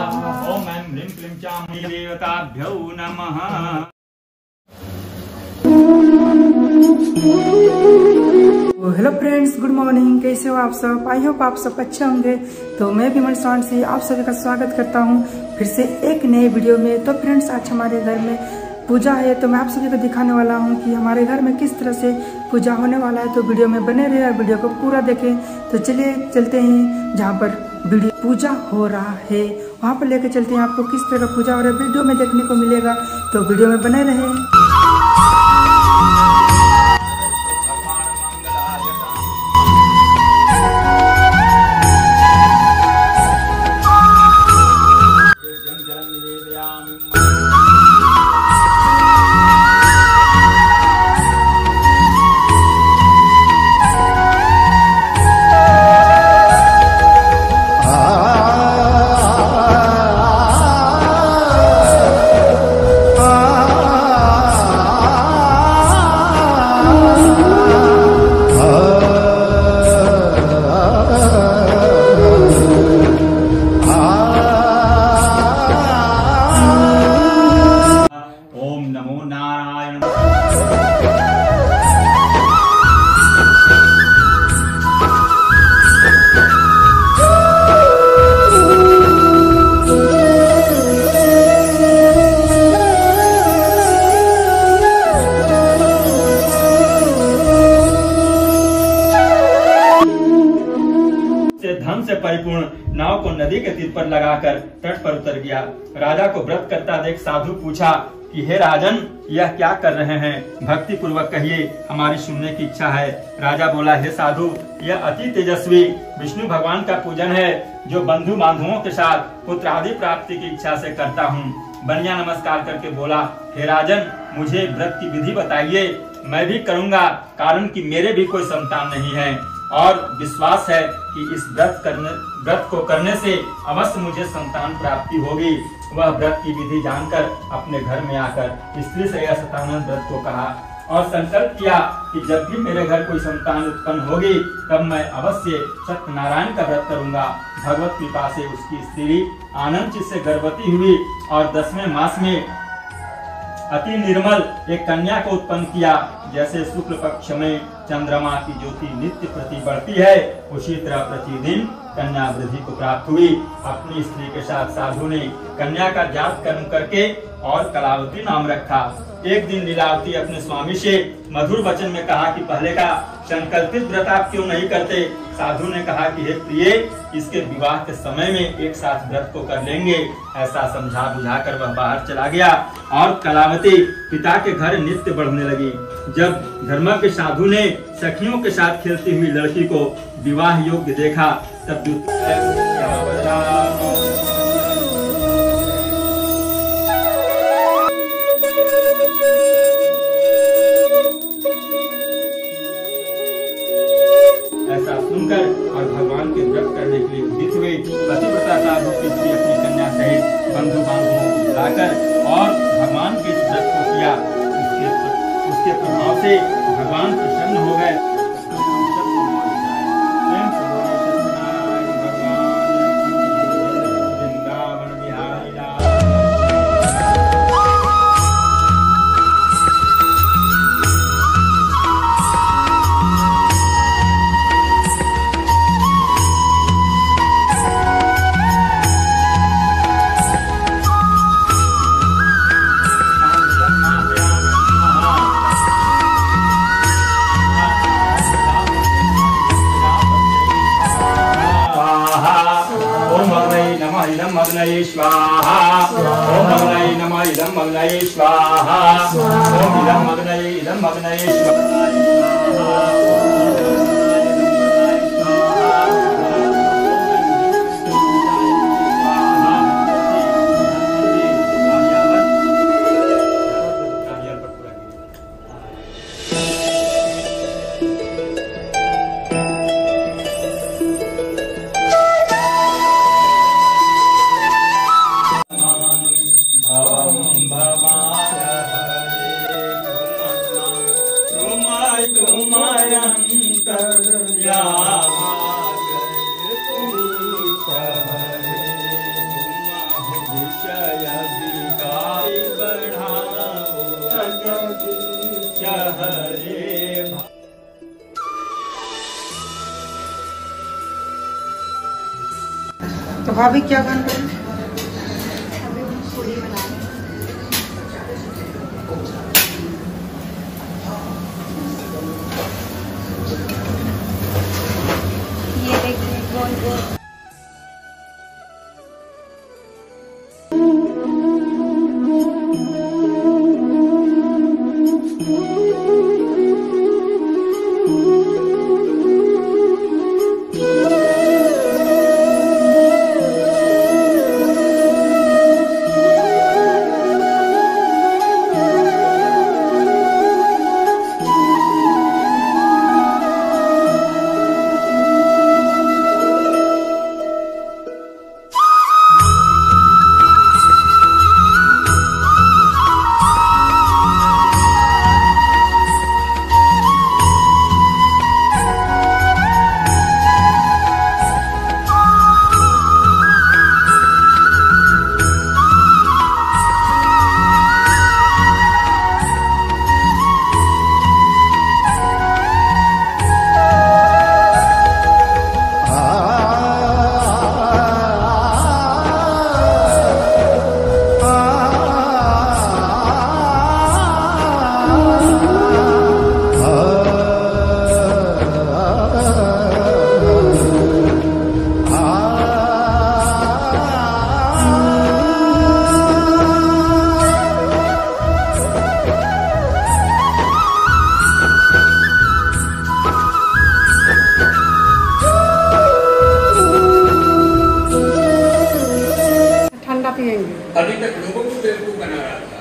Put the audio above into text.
ओम ऐं ह्रीं क्लीं चामुण्डी देवताभ्यो नमः। Hello friends, good morning. कैसे हो आप सब? आई होप आप सब अच्छे होंगे। तो मैं विमल साउंड से आप सभी का स्वागत करता हूं फिर से एक नए वीडियो में। तो फ्रेंड्स, आज हमारे घर में पूजा है, तो मैं आप सभी को दिखाने वाला हूं कि हमारे घर में किस तरह से पूजा होने वाला है। तो वीडियो में बने रहे और वीडियो को पूरा देखें। तो चलिए चलते हैं जहाँ पर वीडियो पूजा हो रहा है, वहाँ पर लेके चलते हैं। आपको किस तरह का पूजा हो रहा है वीडियो में देखने को मिलेगा, तो वीडियो में बने रहें। धन से परिपूर्ण नाव को नदी के तीर पर लगाकर तट पर उतर गया। राजा को व्रत करता देख साधु पूछा कि हे राजन, यह क्या कर रहे हैं? भक्ति पूर्वक कहिए, हमारी सुनने की इच्छा है। राजा बोला, हे साधु, यह अति तेजस्वी विष्णु भगवान का पूजन है, जो बंधु बांधवों के साथ पुत्र आदि प्राप्ति की इच्छा से करता हूँ। बनिया नमस्कार करके बोला, हे राजन, मुझे व्रत की विधि बताइए, मैं भी करूँगा, कारण कि मेरे भी कोई संतान नहीं है और विश्वास है कि इस व्रत को करने से अवश्य मुझे संतान प्राप्ति होगी। वह व्रत की विधि जानकर अपने घर में आकर स्त्री से यह सतानंद व्रत को कहा और संकल्प किया कि जब भी मेरे घर कोई संतान उत्पन्न होगी तब मैं अवश्य सत्यनारायण का व्रत करूंगा। भगवत कृपा से उसकी स्त्री आनंद चित्त से गर्भवती हुई और 10वें मास में अति निर्मल एक कन्या को उत्पन्न किया। जैसे शुक्ल पक्ष में चंद्रमा की ज्योति नित्य प्रति बढ़ती है, उसी तरह प्रतिदिन कन्या वृद्धि को प्राप्त हुई। अपनी स्त्री के साथ साधु ने कन्या का जात कर्म करके और कलावती नाम रखा। एक दिन लीलावती अपने स्वामी से मधुर वचन में कहा कि पहले का संकल्पित व्रत आप क्यों नहीं करते? साधु ने कहा कि हे प्रिय, इसके विवाह के समय में एक साथ व्रत को कर लेंगे। ऐसा समझा बुझाकर वह बाहर चला गया और कलावती पिता के घर नित्य बढ़ने लगी। जब धर्म के साधु ने सखियों के साथ खेलती हुई लड़की को विवाह योग्य देखा, तब ऐसा सुनकर और भगवान के व्रत करने के लिए उदित हुए पतिव्रता साधु की स्त्री अपनी कन्या सहित बंधु बांधवों को बुलाकर और भगवान के व्रत को किया। उसके प्रभाव से भगवान प्रसन्न हो गए। इदं मग्नये स्वाहा। ओम मग्नये नमः इदं मग्नये स्वाहा। ओम इदं मग्नये स्वाहा। भाभी क्या बन रहा है? अभी हम पूरी बना रहे हैं। ये देखिए गोल गोल। ठंडा पिएंगे। अभी तक लोगों को बेवकूफ बना रहा था।